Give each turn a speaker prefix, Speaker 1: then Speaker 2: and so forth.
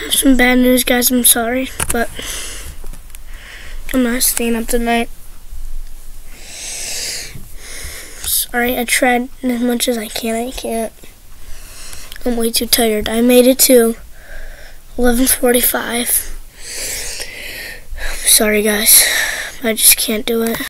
Speaker 1: some bad news, guys. I'm sorry, but I'm not staying up tonight. Sorry, I tried as much as I can. I can't. I'm way too tired. I made it to 11:45. Sorry, guys. I just can't do it.